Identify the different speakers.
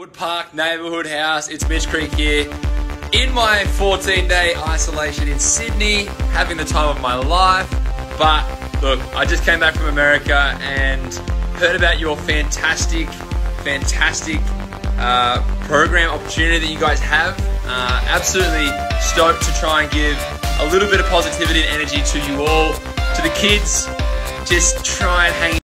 Speaker 1: Wood Park neighbourhood house, it's Mitch Creek here. In my 14-day isolation in Sydney, having the time of my life. But look, I just came back from America and heard about your fantastic program opportunity that you guys have. Absolutely stoked to try and give a little bit of positivity and energy to you all, to the kids. Just try and hang